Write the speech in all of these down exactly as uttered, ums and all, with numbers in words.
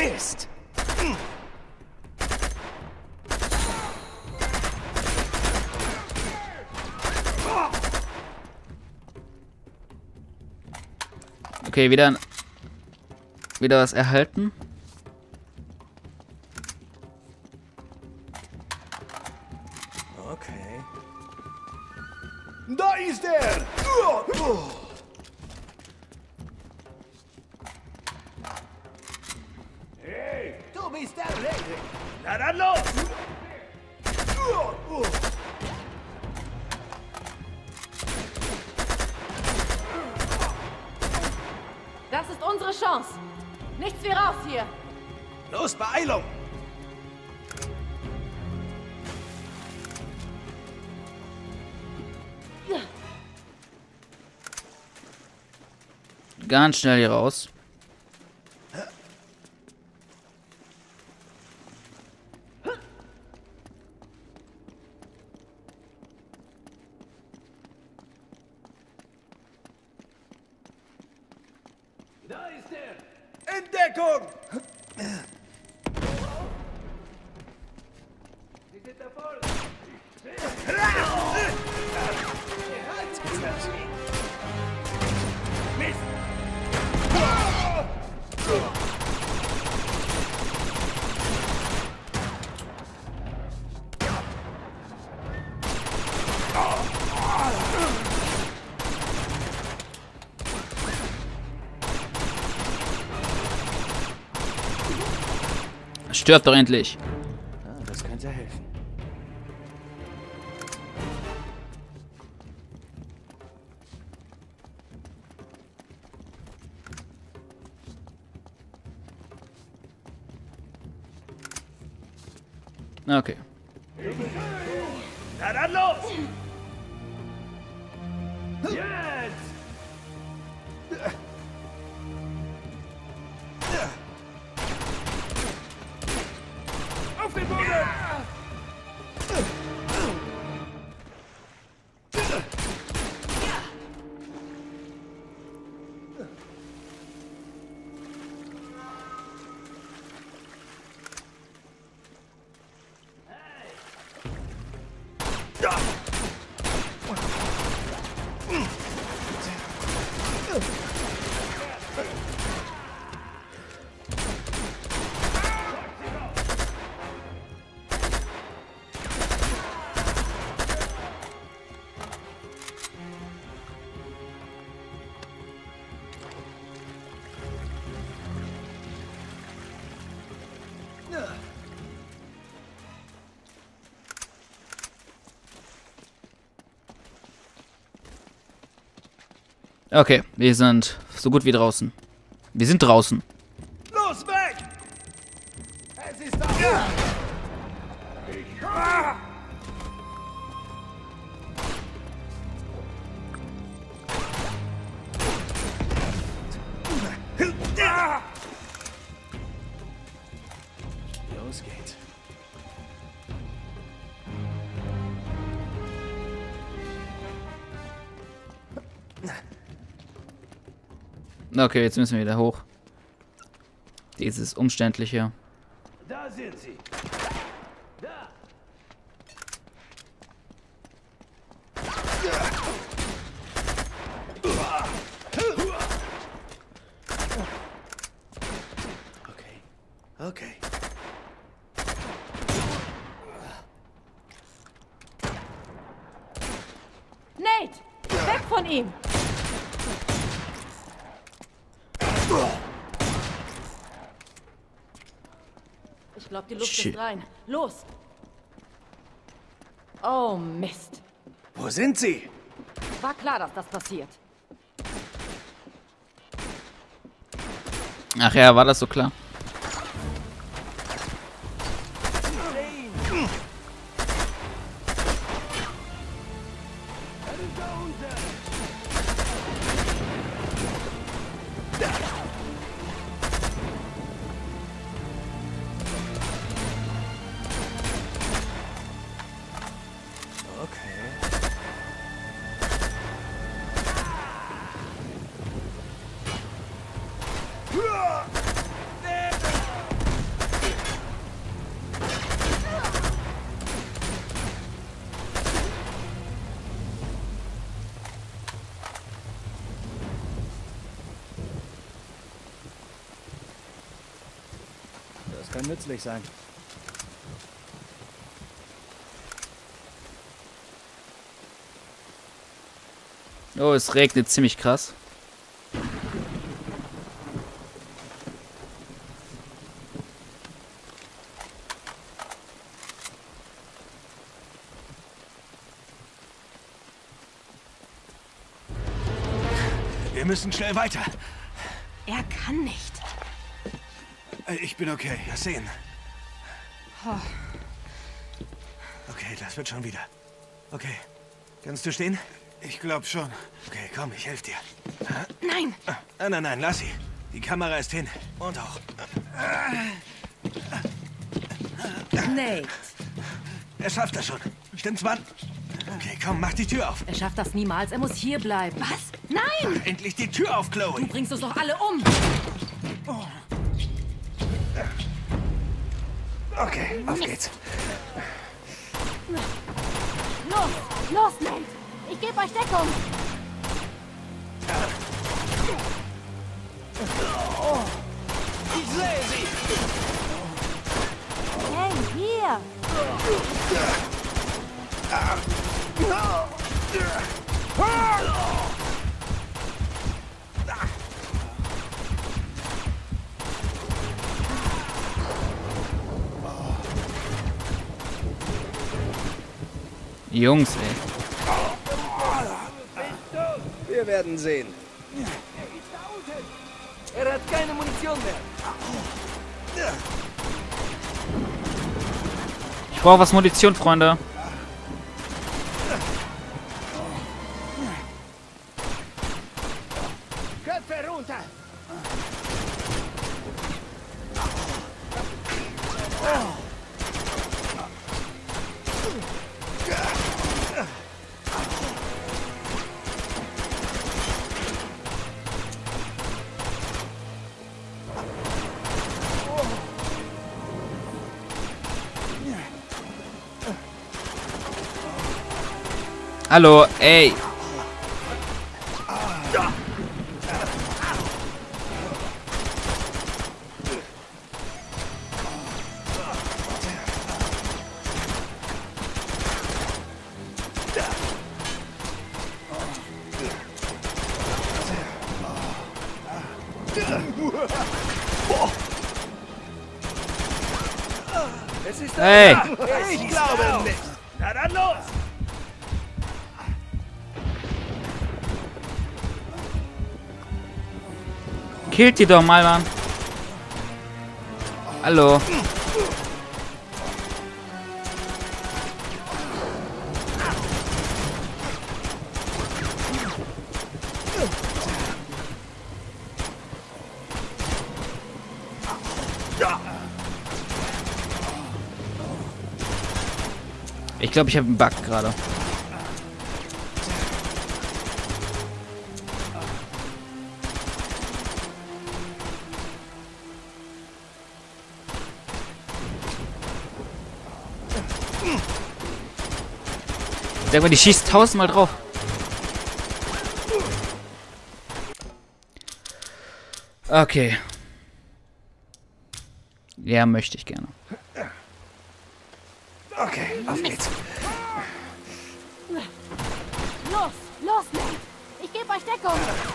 Mist! Okay, wieder, wieder was erhalten. Okay. Da ist er! Hey, du bist der Rede. Na dann los! Das ist unsere Chance. Nichts wie raus hier. Los, Beeilung! Ganz schnell hier raus. Da ist er! Entdeckung! Sie sind da voll! Mist! Stirb doch endlich. Ah, das könnte helfen. Okay. Na dann los! Jetzt! Auf den Boden! Okay, wir sind so gut wie draußen. Wir sind draußen. Los, weg! Es ist da! Ja. Ich ah. Ah. Los geht's. Okay, jetzt müssen wir wieder hoch. Dieses umständliche. Da sind sie. Da. Okay. Okay. Nate! Weg von ihm! Ich glaube, die Luft Shit. ist rein. Los! Oh, Mist. Wo sind sie? War klar, dass das passiert. Ach ja, war das so klar? Kann nützlich sein. Oh, es regnet ziemlich krass. Wir müssen schnell weiter. Er kann nicht. Ich bin okay. Wir sehen. Oh. Okay, das wird schon wieder. Okay. Kannst du stehen? Ich glaube schon. Okay, komm, ich helfe dir. Nein! Ah, nein, nein, lass sie. Die Kamera ist hin. Und auch. Nate. Er schafft das schon. Stimmt's, Mann? Okay, komm, mach die Tür auf. Er schafft das niemals. Er muss hier bleiben. Was? Nein! Mach endlich die Tür auf, Chloe. Du bringst uns doch alle um. Okay, auf geht's. Los! Los, Nate! Ich gebe euch Deckung! Ich sehe sie. Hey, hier! Jungs, ey. Wir werden sehen. Er hat keine Munition mehr. Ich brauche was Munition, Freunde. Köpfe runter. Hallo, ey. Es ist Hey. Ich glaube nicht. Na dann los. Killt die doch mal, Mann. Hallo. Ich glaube, ich habe einen Bug gerade. Sag mal, die schießt tausendmal drauf. Okay. Ja, möchte ich gerne. Okay, auf geht's. Los! Los, Nate! Ich gebe euch Deckung!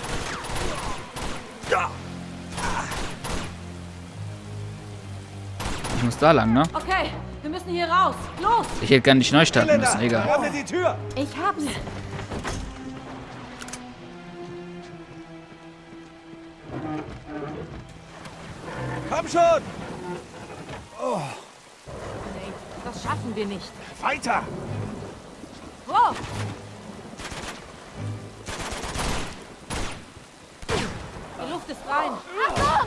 Ich muss da lang, ne? Okay, wir müssen hier raus. Los! Ich hätte gar nicht neu starten müssen, egal. Öffne die Tür. Ich hab's. Komm schon. Nate, das schaffen wir nicht. Weiter. Wow! Die Luft ist rein. Achtung!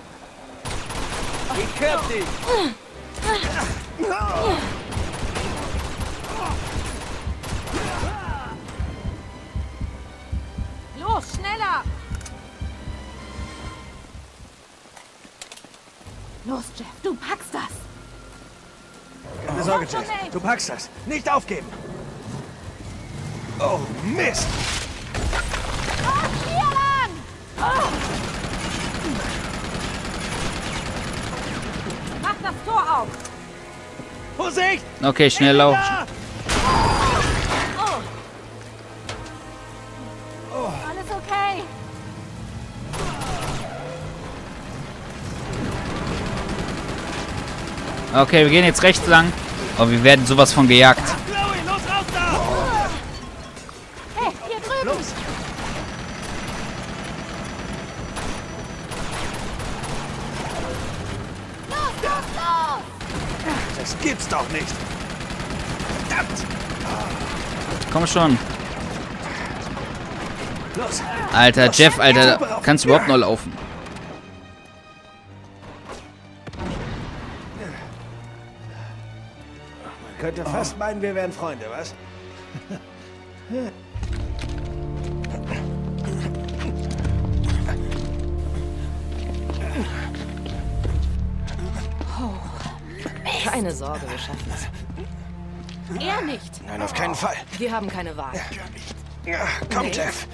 Ich kerb dich. Los, schneller! Los, Jeff, du packst das! Keine Sorge, schon, Jess. Nate. Du packst das. Nicht aufgeben. Oh, Mist. Oh, hier lang! Oh. Mach das Tor auf! Vorsicht! Okay, schnell laufen. Alles okay? Okay, wir gehen jetzt rechts lang. Oh, wir werden sowas von gejagt. Chloe, los raus da! Hey, hier drüben! Los! Los, los, los! Das gibt's doch nicht! Verdammt! Komm schon. Los! Alter, Los. Jeff, Alter, Super auf. kannst du überhaupt noch laufen? Man könnte fast meinen, wir wären Freunde, was? Keine Sorge, wir schaffen es. Er nicht. Nein, auf keinen Fall. Wir haben keine Wahl. Ja, komm, Nee. Jeff.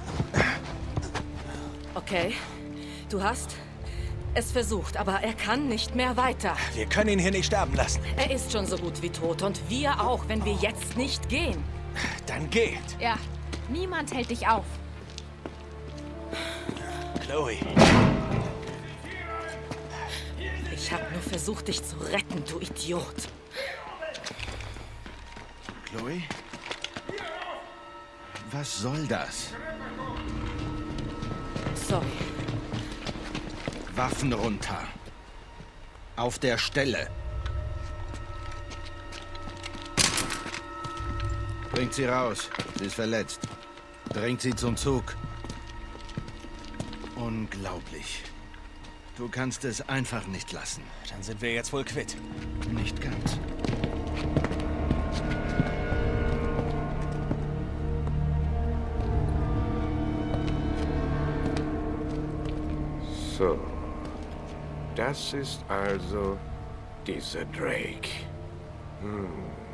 Okay, du hast es versucht, aber er kann nicht mehr weiter. Wir können ihn hier nicht sterben lassen. Er ist schon so gut wie tot und wir auch, wenn wir jetzt nicht gehen. Dann geht. Ja, niemand hält dich auf. Chloe. Ich habe nur versucht, dich zu retten, du Idiot. Chloe? Was soll das? Sorry. Waffen runter. Auf der Stelle. Bringt sie raus. Sie ist verletzt. Bringt sie zum Zug. Unglaublich. Du kannst es einfach nicht lassen. Dann sind wir jetzt wohl quitt. Nicht ganz. So, das ist also dieser Drake. Hm.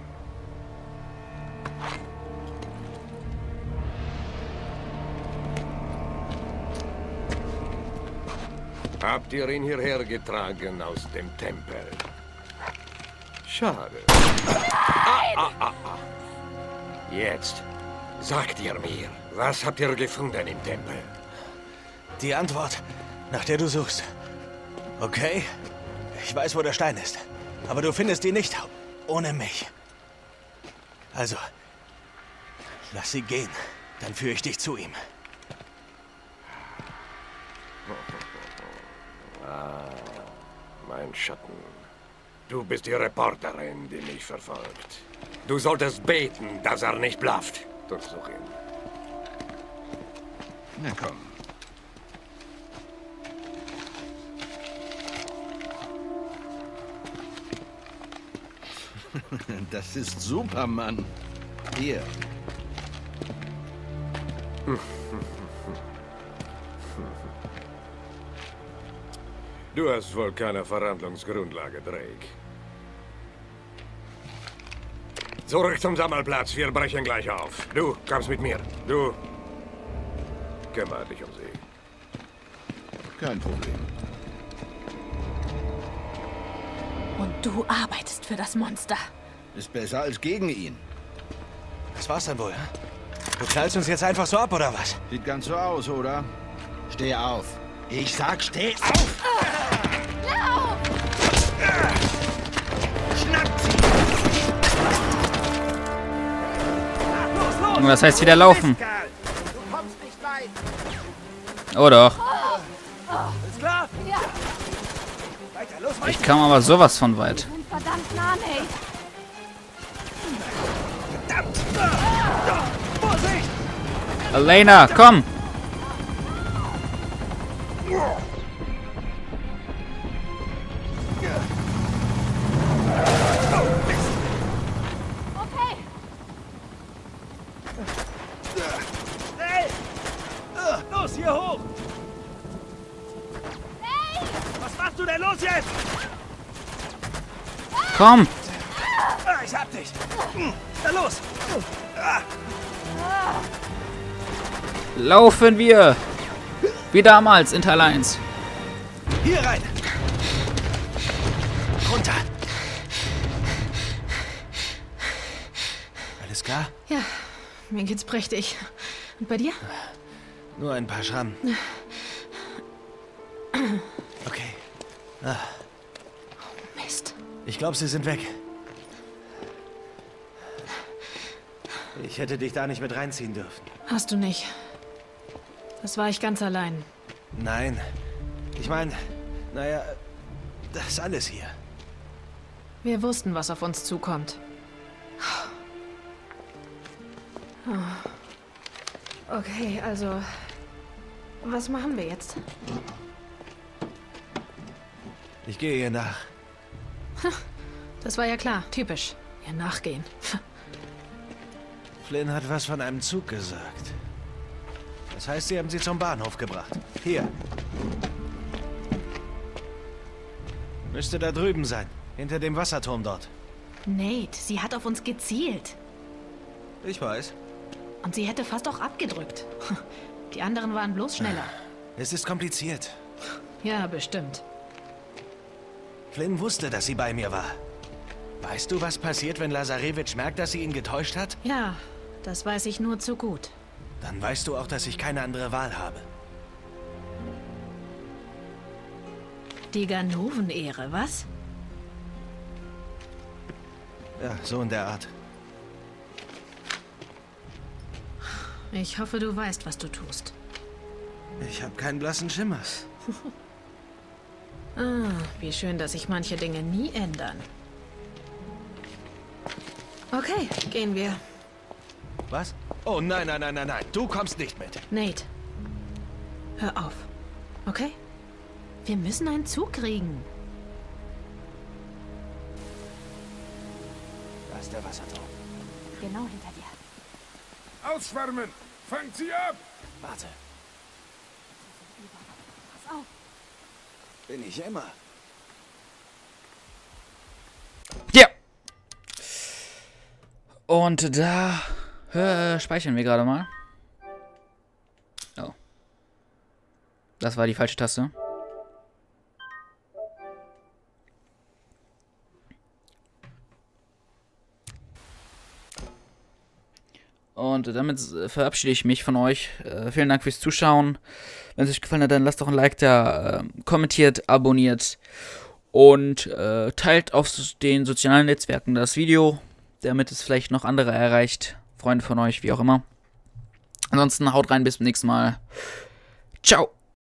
Habt ihr ihn hierher getragen aus dem Tempel? Schade. Ah, ah, ah, ah. Jetzt sagt ihr mir, was habt ihr gefunden im Tempel? Die Antwort, nach der du suchst. Okay? Ich weiß, wo der Stein ist. Aber du findest ihn nicht ohne mich. Also, lass sie gehen. Dann führe ich dich zu ihm. Ah, mein Schatten. Du bist die Reporterin, die mich verfolgt. Du solltest beten, dass er nicht blafft. Durchsuch ihn. Na komm. Das ist Superman. Hier. Du hast wohl keine Verhandlungsgrundlage, Drake. Zurück zum Sammelplatz. Wir brechen gleich auf. Du kommst mit mir. Du kümmere dich um sie. Kein Problem. Und du arbeitest für das Monster. Ist besser als gegen ihn. Das war's dann wohl, hä? Du knallst uns jetzt einfach so ab, oder was? Sieht ganz so aus, oder? Steh auf. Ich sag, steh auf! Lauf! Schnappt sie! Was heißt wieder laufen? Oh doch. Ist klar? Ja, Weiter, los, weiter. Ich kam aber sowas von weit. sind verdammt nah, Nate. Verdammt! Vorsicht! Elena, komm! Okay, Schnell! Uh, Los, hier hoch! Was machst du denn los jetzt? Komm! Ah, ich hab dich! Hm, Na los! Ah, Laufen wir! Wie damals in Teil eins. hier rein! runter. Alles klar? Ja, mir geht's prächtig. Und bei dir? Nur ein paar Schrammen. Okay. Ah, Mist. ich glaube, sie sind weg. Ich hätte dich da nicht mit reinziehen dürfen. Hast du nicht. Das war ich ganz allein. Nein. Ich meine, naja, das ist alles hier. Wir wussten, was auf uns zukommt. Okay, also... Was machen wir jetzt? Ich gehe ihr nach. Das war ja klar. Typisch. Ihr nachgehen. Flynn hat was von einem Zug gesagt. Das heißt, sie haben sie zum Bahnhof gebracht. Hier. Müsste da drüben sein. Hinter dem Wasserturm dort. Nate, sie hat auf uns gezielt. Ich weiß. Und sie hätte fast auch abgedrückt. Die anderen waren bloß schneller. Es ist kompliziert. Ja, bestimmt. Flynn wusste, dass sie bei mir war. Weißt du, was passiert, wenn Lazarevich merkt, dass sie ihn getäuscht hat? Ja, das weiß ich nur zu gut. Dann weißt du auch, dass ich keine andere Wahl habe. Die Ganoven-Ehre, was? Ja, so in der Art. Ich hoffe, du weißt, was du tust. Ich habe keinen blassen Schimmer. Ah, wie schön, dass sich manche Dinge nie ändern. Okay, gehen wir. Was? Oh nein, nein, nein, nein, nein. Du kommst nicht mit. Nate, hör auf. Okay? Wir müssen einen Zug kriegen. Da ist der Wasserturm. Genau hinter dir. Ausschwärmen! Fangt sie ab! Warte. Pass auf. Bin ich immer. Ja. Und da äh, speichern wir gerade mal. Oh. Das war die falsche Taste. Und damit verabschiede ich mich von euch. Äh, vielen Dank fürs Zuschauen. Wenn es euch gefallen hat, dann lasst doch ein Like da, äh, kommentiert, abonniert und äh, teilt auf den sozialen Netzwerken das Video, damit es vielleicht noch andere erreicht. Freunde von euch, wie auch immer. Ansonsten haut rein, bis zum nächsten Mal. Ciao.